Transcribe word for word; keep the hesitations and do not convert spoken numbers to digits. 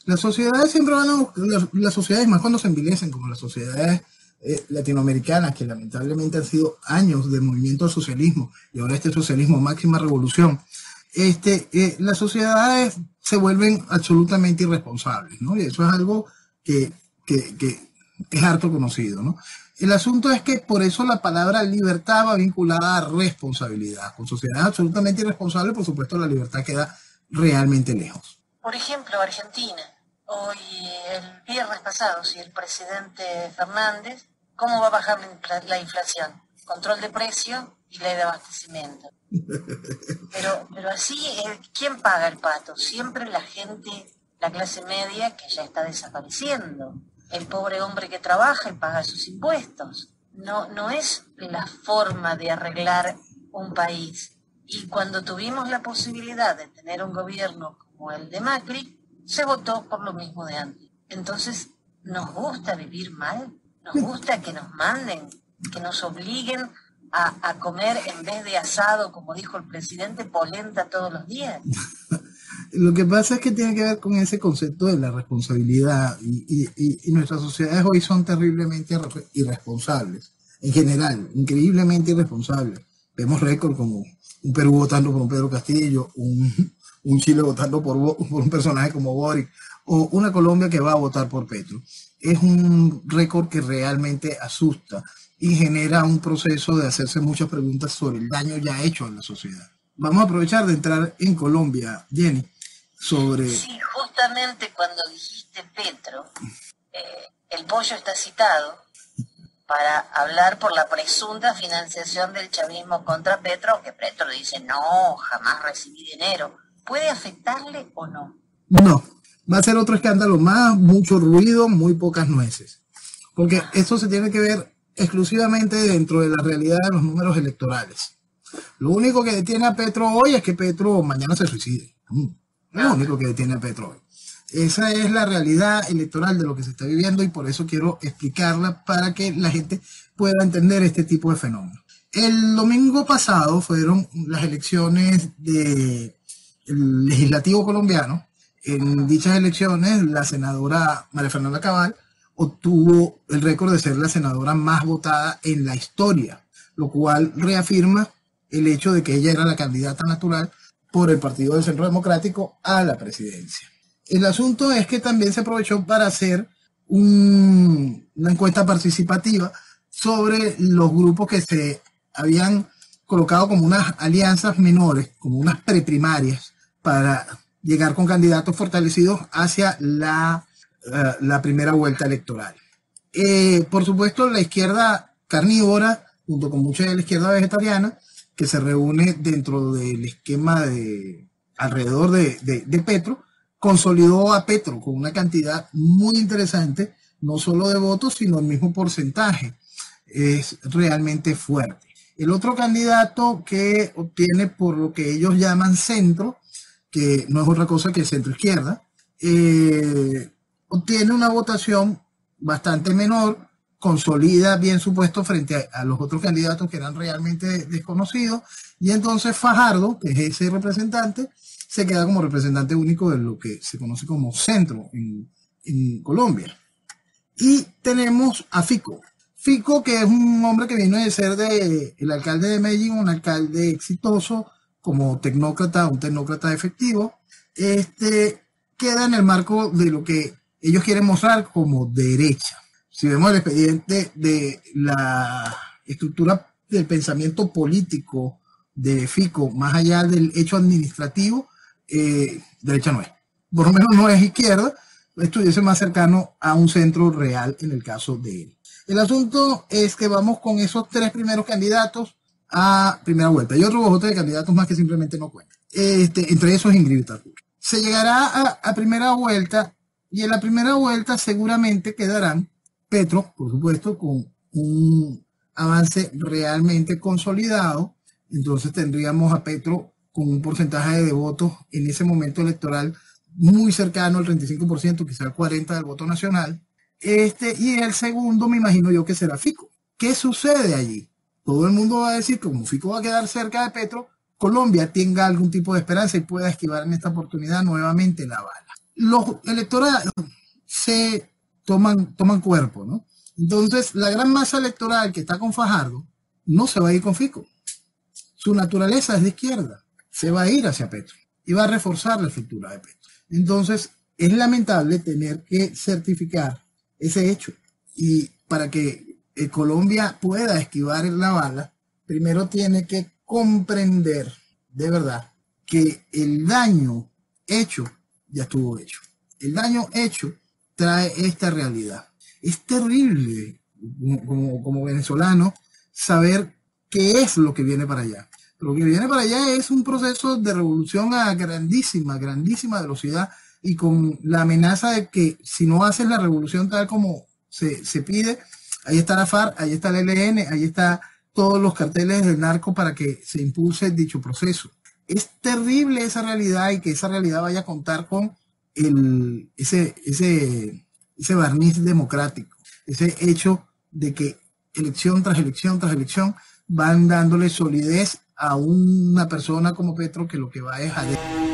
Las sociedades siempre van a buscar, las, las sociedades más cuando se envilecen, como las sociedades eh, latinoamericanas, que lamentablemente han sido años de movimiento al socialismo, y ahora este socialismo máxima revolución, este, eh, las sociedades se vuelven absolutamente irresponsables, ¿no? Y eso es algo que, que, que es harto conocido, ¿no? El asunto es que por eso la palabra libertad va vinculada a responsabilidad. Con sociedades absolutamente irresponsables, por supuesto, la libertad queda realmente lejos. Por ejemplo, Argentina. Hoy, el viernes pasado, si el presidente Fernández, ¿cómo va a bajar la inflación? Control de precio y ley de abastecimiento. Pero, pero así, ¿quién paga el pato? Siempre la gente, la clase media, que ya está desapareciendo. El pobre hombre que trabaja y paga sus impuestos. No, no es la forma de arreglar un país. Y cuando tuvimos la posibilidad de tener un gobierno como el de Macri, se votó por lo mismo de antes. Entonces, ¿nos gusta vivir mal? ¿Nos gusta que nos manden, que nos obliguen a, a comer en vez de asado, como dijo el presidente, polenta todos los días? Lo que pasa es que tiene que ver con ese concepto de la responsabilidad y, y, y nuestras sociedades hoy son terriblemente irresponsables, en general, increíblemente irresponsables. Vemos récord como un Perú votando por un Pedro Castillo, un, un Chile votando por, por un personaje como Boric, o una Colombia que va a votar por Petro. Es un récord que realmente asusta y genera un proceso de hacerse muchas preguntas sobre el daño ya hecho en la sociedad. Vamos a aprovechar de entrar en Colombia, Jenny, sobre... Sí, justamente cuando dijiste Petro, eh, el pollo está citado para hablar por la presunta financiación del chavismo contra Petro, aunque Petro dice, no, jamás recibí dinero. ¿Puede afectarle o no? No, va a ser otro escándalo más, mucho ruido, muy pocas nueces. Porque eso se tiene que ver exclusivamente dentro de la realidad de los números electorales. Lo único que detiene a Petro hoy es que Petro mañana se suicide. Es lo único que detiene a Petro hoy. Esa es la realidad electoral de lo que se está viviendo y por eso quiero explicarla para que la gente pueda entender este tipo de fenómenos. El domingo pasado fueron las elecciones del legislativo colombiano. En dichas elecciones, la senadora María Fernanda Cabal obtuvo el récord de ser la senadora más votada en la historia, lo cual reafirma el hecho de que ella era la candidata natural por el Partido del Centro Democrático a la presidencia. El asunto es que también se aprovechó para hacer un, una encuesta participativa sobre los grupos que se habían colocado como unas alianzas menores, como unas preprimarias, para llegar con candidatos fortalecidos hacia la, uh, la primera vuelta electoral. Eh, por supuesto, la izquierda carnívora, junto con mucha de la izquierda vegetariana, que se reúne dentro del esquema de alrededor de, de, de Petro, consolidó a Petro con una cantidad muy interesante, no solo de votos, sino el mismo porcentaje. Es realmente fuerte. El otro candidato que obtiene por lo que ellos llaman centro, que no es otra cosa que centro izquierda, eh, obtiene una votación bastante menor, consolida bien su puesto frente a, a los otros candidatos que eran realmente desconocidos, y entonces Fajardo, que es ese representante, se queda como representante único de lo que se conoce como centro en, en Colombia. Y tenemos a Fico. Fico, que es un hombre que vino de ser de, el alcalde de Medellín, un alcalde exitoso, como tecnócrata, un tecnócrata efectivo, este, queda en el marco de lo que ellos quieren mostrar como derecha. Si vemos el expediente de la estructura del pensamiento político de Fico, más allá del hecho administrativo, eh, derecha no es. Por lo menos no es izquierda, estuviese más cercano a un centro real en el caso de él. El asunto es que vamos con esos tres primeros candidatos a primera vuelta. Hay otro bojote de candidatos más que simplemente no cuentan. Este, entre esos Ingrid Betancourt. Se llegará a, a primera vuelta y en la primera vuelta seguramente quedarán Petro, por supuesto, con un avance realmente consolidado. Entonces tendríamos a Petro con un porcentaje de votos en ese momento electoral muy cercano al treinta y cinco por ciento, quizá al cuarenta por ciento del voto nacional. Este, y el segundo me imagino yo que será Fico. ¿Qué sucede allí? Todo el mundo va a decir que como Fico va a quedar cerca de Petro, Colombia tenga algún tipo de esperanza y pueda esquivar en esta oportunidad nuevamente la bala. los electorados se toman, toman cuerpo, ¿no? Entonces, la gran masa electoral que está con Fajardo no se va a ir con Fico. Su naturaleza es de izquierda. Se va a ir hacia Petro y va a reforzar la figura de Petro. Entonces, es lamentable tener que certificar ese hecho. Y para que eh, Colombia pueda esquivar la bala, primero tiene que comprender de verdad que el daño hecho ya estuvo hecho. El daño hecho trae esta realidad. Es terrible como, como, como venezolano saber qué es lo que viene para allá. Lo que viene para allá es un proceso de revolución a grandísima, grandísima velocidad y con la amenaza de que si no haces la revolución tal como se, se pide, ahí está la FARC, ahí está el E L N, ahí está todos los carteles del narco para que se impulse dicho proceso. Es terrible esa realidad y que esa realidad vaya a contar con el, ese, ese, ese barniz democrático, ese hecho de que elección tras elección tras elección van dándole solidez a una persona como Petro que lo que va es a...